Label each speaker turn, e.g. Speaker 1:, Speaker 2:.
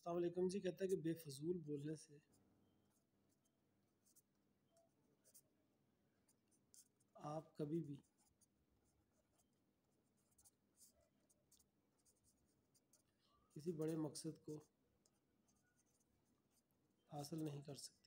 Speaker 1: अस्सलाम वालेकुम जी। कहता है कि बेफजूल बोलने से आप कभी भी किसी बड़े मकसद को हासिल नहीं कर सकते।